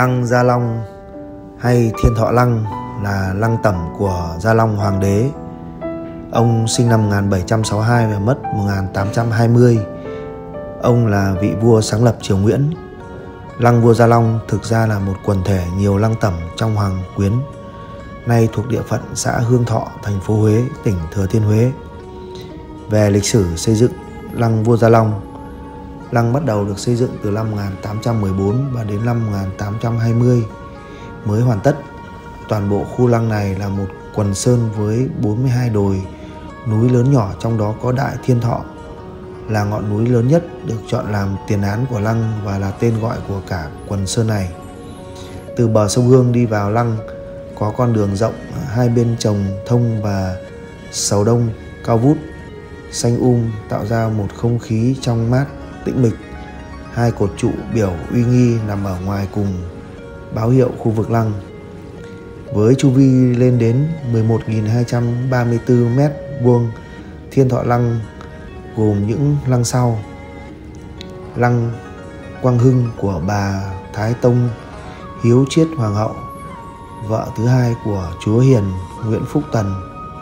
Lăng Gia Long hay Thiên Thọ Lăng là lăng tẩm của Gia Long Hoàng đế. Ông sinh năm 1762 và mất 1820. Ông là vị vua sáng lập triều Nguyễn. Lăng vua Gia Long thực ra là một quần thể nhiều lăng tẩm trong Hoàng Quyến, nay thuộc địa phận xã Hương Thọ, thành phố Huế, tỉnh Thừa Thiên Huế. Về lịch sử xây dựng lăng vua Gia Long, lăng bắt đầu được xây dựng từ năm 1814 và đến năm 1820 mới hoàn tất. Toàn bộ khu lăng này là một quần sơn với 42 đồi núi lớn nhỏ, trong đó có Đại Thiên Thọ là ngọn núi lớn nhất, được chọn làm tiền án của lăng và là tên gọi của cả quần sơn này. Từ bờ sông Hương đi vào lăng có con đường rộng, hai bên trồng thông và sầu đông cao vút xanh tạo ra một không khí trong mát tĩnh mịch. Hai cột trụ biểu uy nghi nằm ở ngoài cùng báo hiệu khu vực lăng. Với chu vi lên đến 11.234 mét vuông, Thiên Thọ Lăng gồm những lăng sau: lăng Quang Hưng của bà Thái Tông Hiếu Chiết Hoàng hậu, vợ thứ hai của chúa Hiền Nguyễn Phúc Tần;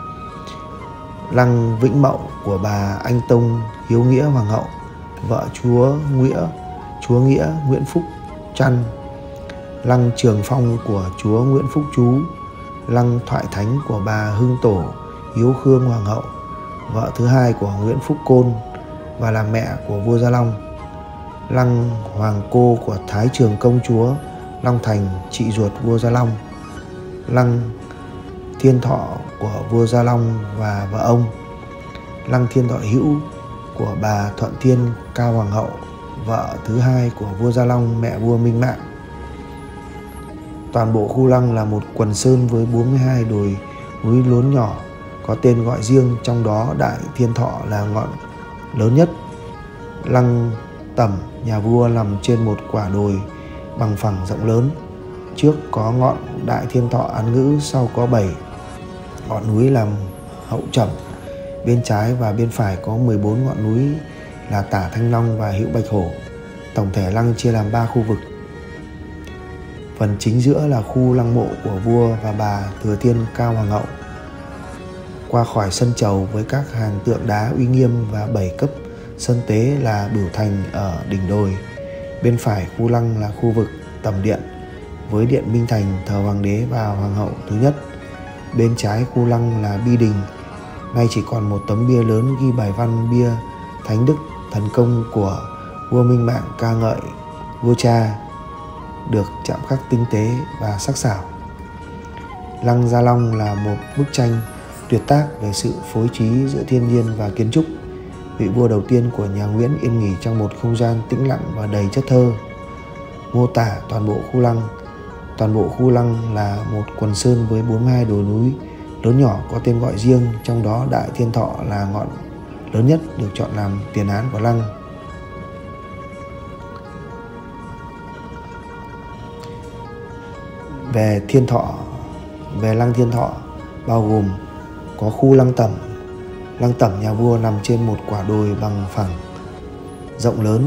lăng Vĩnh Mậu của bà Anh Tông Hiếu Nghĩa Hoàng hậu, vợ chúa Nghĩa Nguyễn Phúc Trăn; lăng Trường Phong của chúa Nguyễn Phúc Chú; lăng Thoại Thánh của bà Hưng Tổ Hiếu Khương Hoàng hậu, vợ thứ hai của Nguyễn Phúc Côn và là mẹ của vua Gia Long; lăng Hoàng Cô của Thái Trường Công chúa Long Thành, chị ruột vua Gia Long; lăng Thiên Thọ của vua Gia Long và vợ ông; lăng Thiên Thọ Hữu của bà Thuận Thiên Cao Hoàng hậu, vợ thứ hai của vua Gia Long, mẹ vua Minh Mạng. Toàn bộ khu lăng là một quần sơn với 42 đồi núi lớn nhỏ có tên gọi riêng, trong đó Đại Thiên Thọ là ngọn lớn nhất. Lăng tẩm nhà vua nằm trên một quả đồi bằng phẳng rộng lớn. Trước có ngọn Đại Thiên Thọ án ngữ, sau có 7 ngọn núi làm hậu trẩm. Bên trái và bên phải có 14 ngọn núi là Tả Thanh Long và Hữu Bạch Hổ. Tổng thể lăng chia làm 3 khu vực. Phần chính giữa là khu lăng mộ của vua và bà Thừa Thiên Cao Hoàng hậu. Qua khỏi sân chầu với các hàng tượng đá uy nghiêm và 7 cấp sân tế là Bửu Thành ở đỉnh đồi. Bên phải khu lăng là khu vực tẩm điện với điện Minh Thành thờ hoàng đế và hoàng hậu thứ nhất. Bên trái khu lăng là bi đình, nay chỉ còn một tấm bia lớn ghi bài văn bia Thánh Đức Thần Công của vua Minh Mạng ca ngợi vua cha, được chạm khắc tinh tế và sắc sảo. Lăng Gia Long là một bức tranh tuyệt tác về sự phối trí giữa thiên nhiên và kiến trúc. Vị vua đầu tiên của nhà Nguyễn yên nghỉ trong một không gian tĩnh lặng và đầy chất thơ. Mô tả toàn bộ khu lăng. Toàn bộ khu lăng là một quần sơn với 42 đồi núi lớn nhỏ có tên gọi riêng, trong đó Đại Thiên Thọ là ngọn lớn nhất, được chọn làm tiền án của lăng. Về lăng Thiên Thọ bao gồm có khu lăng tẩm. Lăng tẩm nhà vua nằm trên một quả đồi bằng phẳng rộng lớn.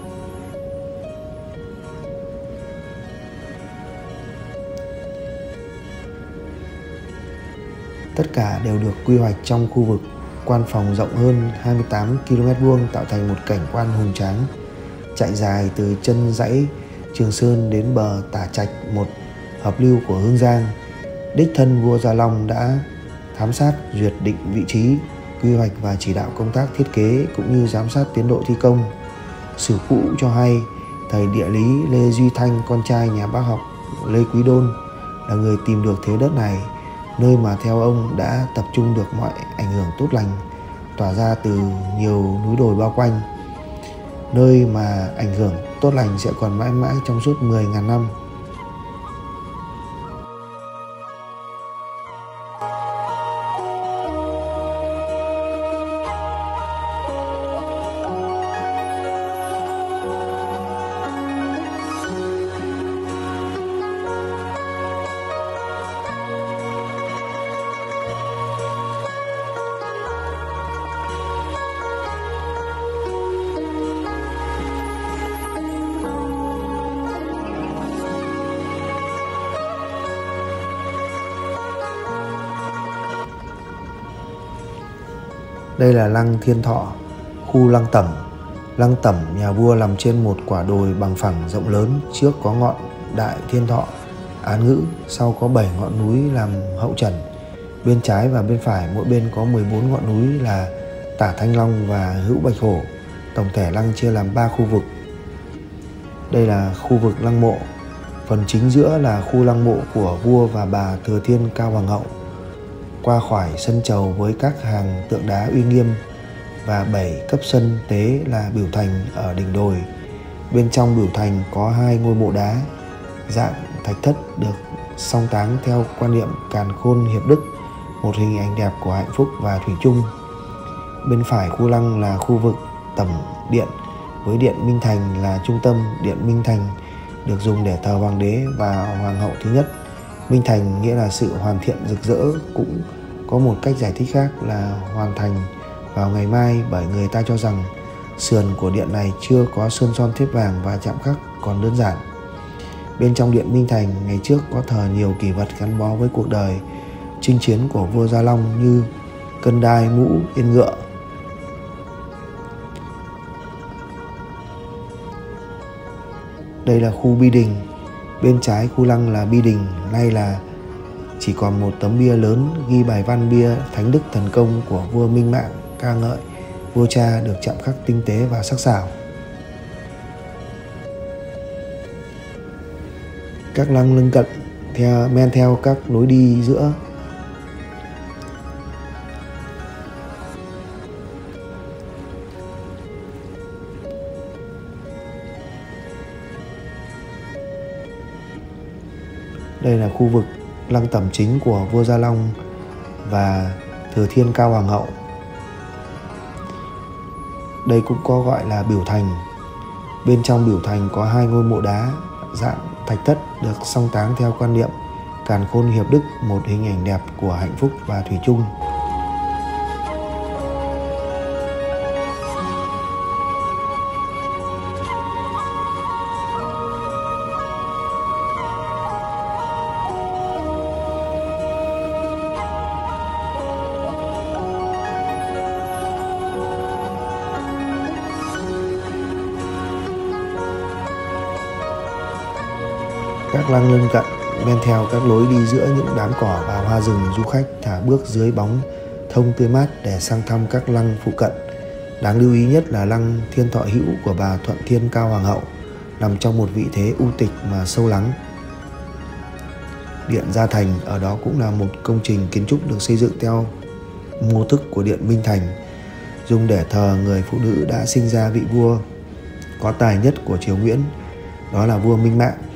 Tất cả đều được quy hoạch trong khu vực quan phòng rộng hơn 28 km², tạo thành một cảnh quan hùng tráng, chạy dài từ chân dãy Trường Sơn đến bờ Tả Trạch, một hợp lưu của Hương Giang. Đích thân vua Gia Long đã thám sát, duyệt định vị trí, quy hoạch và chỉ đạo công tác thiết kế cũng như giám sát tiến độ thi công. Sử cũ cho hay, thầy địa lý Lê Duy Thanh, con trai nhà bác học Lê Quý Đôn, là người tìm được thế đất này, nơi mà theo ông đã tập trung được mọi ảnh hưởng tốt lành tỏa ra từ nhiều núi đồi bao quanh, nơi mà ảnh hưởng tốt lành sẽ còn mãi mãi trong suốt 10.000 năm. Đây là lăng Thiên Thọ, khu Lăng Tẩm. Lăng Tẩm nhà vua nằm trên một quả đồi bằng phẳng rộng lớn, trước có ngọn Đại Thiên Thọ án ngữ, sau có 7 ngọn núi làm hậu trần. Bên trái và bên phải mỗi bên có 14 ngọn núi là Tả Thanh Long và Hữu Bạch Hổ. Tổng thể lăng chia làm 3 khu vực. Đây là khu vực lăng mộ. Phần chính giữa là khu lăng mộ của vua và bà Thừa Thiên Cao Hoàng hậu. Qua khỏi sân chầu với các hàng tượng đá uy nghiêm và 7 cấp sân tế là biểu thành ở đỉnh đồi. Bên trong biểu thành có 2 ngôi mộ đá dạng thạch thất được song táng theo quan niệm càn khôn hiệp đức, một hình ảnh đẹp của hạnh phúc và thủy chung. Bên phải khu lăng là khu vực tẩm điện với điện Minh Thành là trung tâm. Điện Minh Thành được dùng để thờ hoàng đế và hoàng hậu thứ nhất. Minh Thành nghĩa là sự hoàn thiện rực rỡ, cũng có một cách giải thích khác là hoàn thành vào ngày mai, bởi người ta cho rằng sườn của điện này chưa có sơn son thép vàng và chạm khắc còn đơn giản. Bên trong điện Minh Thành ngày trước có thờ nhiều kỷ vật gắn bó với cuộc đời chinh chiến của vua Gia Long như cân đai, mũ, yên ngựa. Đây là khu Bi Đình. Bên trái khu lăng là Bi Đình, nay là chỉ còn một tấm bia lớn ghi bài văn bia Thánh Đức Thần Công của vua Minh Mạng ca ngợi vua cha, được chạm khắc tinh tế và sắc sảo. Các lăng lân cận men theo các lối đi giữa. Đây là khu vực lăng tẩm chính của vua Gia Long và Thừa Thiên Cao Hoàng hậu. Đây cũng có gọi là biểu thành. Bên trong biểu thành có 2 ngôi mộ đá dạng thạch thất được song táng theo quan niệm càn khôn hiệp đức, một hình ảnh đẹp của hạnh phúc và thủy chung. Các lăng lân cận men theo các lối đi giữa những đám cỏ và hoa rừng, du khách thả bước dưới bóng thông tươi mát để sang thăm các lăng phụ cận. Đáng lưu ý nhất là lăng Thiên Thọ Hữu của bà Thuận Thiên Cao Hoàng hậu, nằm trong một vị thế u tịch mà sâu lắng. Điện Gia Thành ở đó cũng là một công trình kiến trúc được xây dựng theo mô thức của điện Minh Thành, dùng để thờ người phụ nữ đã sinh ra vị vua có tài nhất của triều Nguyễn, đó là vua Minh Mạng.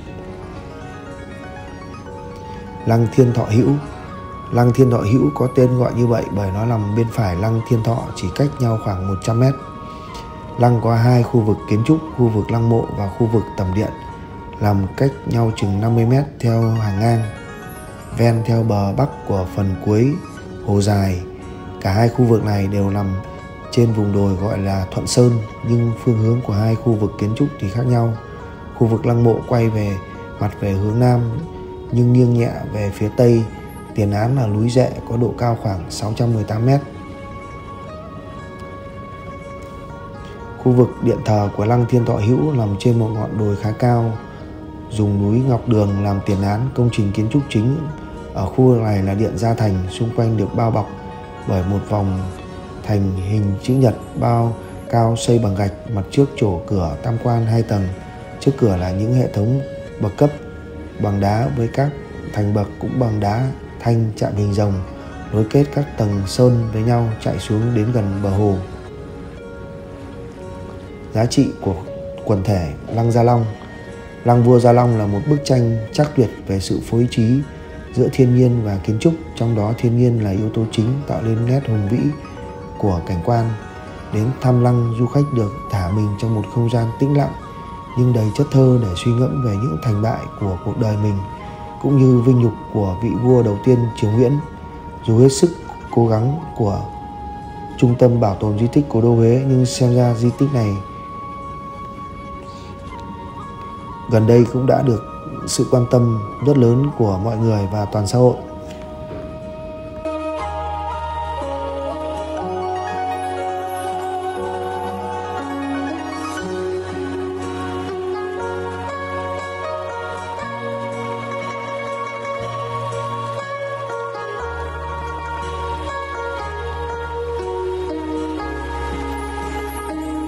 Lăng Thiên Thọ Hữu. Lăng Thiên Thọ Hữu có tên gọi như vậy bởi nó nằm bên phải lăng Thiên Thọ, chỉ cách nhau khoảng 100 mét. Lăng có 2 khu vực kiến trúc, khu vực lăng mộ và khu vực tẩm điện, nằm cách nhau chừng 50 mét theo hàng ngang, ven theo bờ bắc của phần cuối hồ dài. Cả 2 khu vực này đều nằm trên vùng đồi gọi là Thuận Sơn, nhưng phương hướng của 2 khu vực kiến trúc thì khác nhau. Khu vực lăng mộ quay về mặt về hướng nam nhưng nghiêng nhẹ về phía tây, tiền án là núi Dệ có độ cao khoảng 618 mét. Khu vực điện thờ của lăng Thiên Thọ Hữu nằm trên một ngọn đồi khá cao, dùng núi Ngọc Đường làm tiền án. Công trình kiến trúc chính ở khu vực này là điện Gia Thành, xung quanh được bao bọc bởi một vòng thành hình chữ nhật bao cao xây bằng gạch, mặt trước trổ cửa tam quan 2 tầng. Trước cửa là những hệ thống bậc cấp bằng đá với các thành bậc cũng bằng đá thanh chạm hình rồng, nối kết các tầng sơn với nhau chạy xuống đến gần bờ hồ. Giá trị của quần thể lăng Gia Long. Lăng vua Gia Long là một bức tranh trắc tuyệt về sự phối trí giữa thiên nhiên và kiến trúc, trong đó thiên nhiên là yếu tố chính tạo nên nét hùng vĩ của cảnh quan. Đến thăm lăng, du khách được thả mình trong một không gian tĩnh lặng nhưng đầy chất thơ để suy ngẫm về những thành bại của cuộc đời mình, cũng như vinh nhục của vị vua đầu tiên triều Nguyễn. Dù hết sức cố gắng của Trung tâm Bảo tồn Di tích Cố đô Huế, nhưng xem ra di tích này gần đây cũng đã được sự quan tâm rất lớn của mọi người và toàn xã hội.